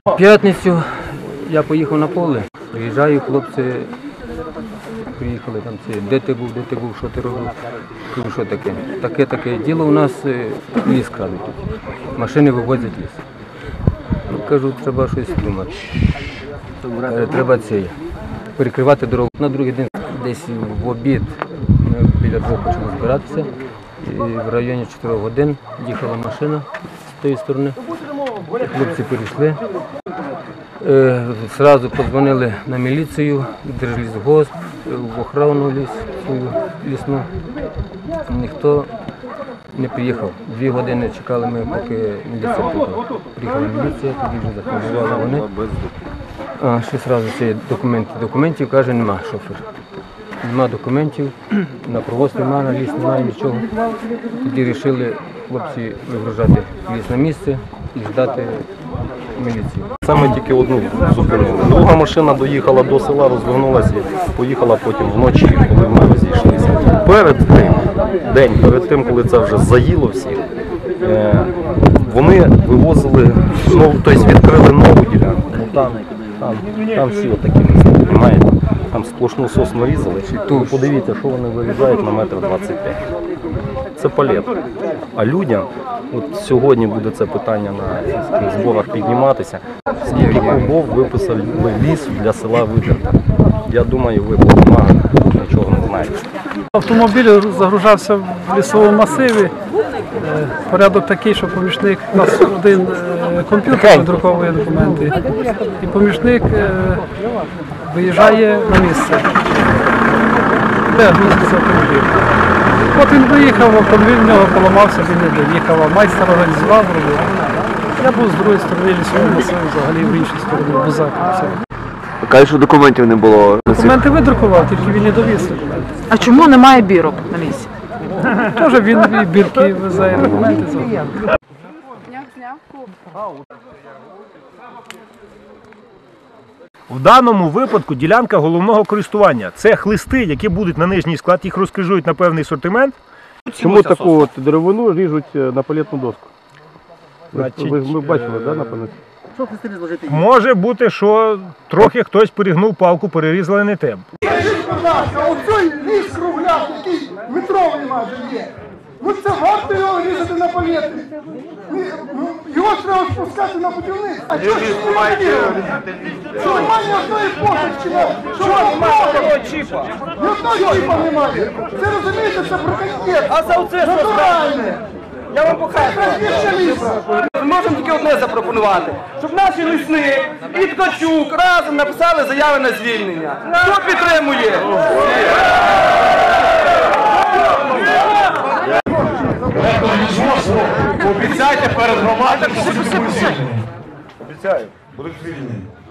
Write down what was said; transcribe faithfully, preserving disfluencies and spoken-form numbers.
В п'ятницю я поїхав на поле, приїжджаю, хлопці приїхали, там це, де ти був, де ти був, що ти робив? Кажу, що таке? Таке, таке діло у нас, ліс крадуть тут, машини вивозять ліс. Ну, кажу, треба щось думати, треба це, перекривати дорогу. На другий день десь в обід ми біля двох почали збиратися, і в районі чотирьох годин їхала машина з тієї сторони, хлопці перейшли. Зразу подзвонили на міліцію, Держлісгосп, в охорону ліс, лісну. Ніхто не приїхав. Дві години чекали ми, поки міліція приїхала. Приїхала міліція, тоді вже зафільмували вони. А ще одразу ці документи. Документів, каже, нема шофер. Нема документів, на провоз немає, на ліс немає нічого. Тоді вирішили хлопці вигружати ліс на місце і ждати міліцію. Саме тільки одну зупинили. Друга машина доїхала до села, розвернулася і поїхала потім вночі, коли ми розійшлися. Перед тим, день перед тим, коли це вже заїло всіх, вони вивозили, тобто відкрили нову ділянку. Там, там, там всі отакі місця, розумієте? Там сплошну сосну різали. Подивіться, що вони вирізають на метр двадцять п'ять. Це палет. А людям, от сьогодні буде це питання на сільських зборах підніматися, скільки кубов виписали ліс для села Витерта. Я думаю, ви по бумагах нічого не знаєте. Автомобіль загружався в лісовому масиві. Порядок такий, що помічник, у нас один комп'ютер видруковує документи, і помічник виїжджає на місце, де місце автомобіль. От він виїхав, автомобіль в нього поламався, він не доїхав, а майстер організував, зробив. Я був з другої сторони лісового масиву, взагалі в іншій стороні, бузаки. Кажуть, що документів не було. Документи видрукував, тільки він не довіз документи. А чому немає бірок на місці? Теж він і бірки везе, і документи зробив. В даному випадку ділянка головного користування. Це хлисти, які будуть на нижній склад, їх розкрижують на певний асортимент. Чому таку от деревину ріжуть на палетну доску? Значить, ви, ви бачили, да, напевно? Може бути, що трохи хтось перегнув палку, перерізали не те. Скажіть, будь ласка, оцей ліс кругляк, який метровий майже є, ну це варто його різати на палети? Його ж треба спускати на будівництво. А чого ж немає різати? Що немає ні одної позначки? Що немає? Чіпа. Ні одного чіпа немає. Це, розумієте, це браконьєр. А за оце що натуральне. Я вам покажу. Ми можемо тільки одне запропонувати, щоб наші лісник і Ткачук разом написали заяви на звільнення. Хто підтримує? Обіцяйте перед громадою, що будуть звільнені. Обіцяю, будуть звільнені.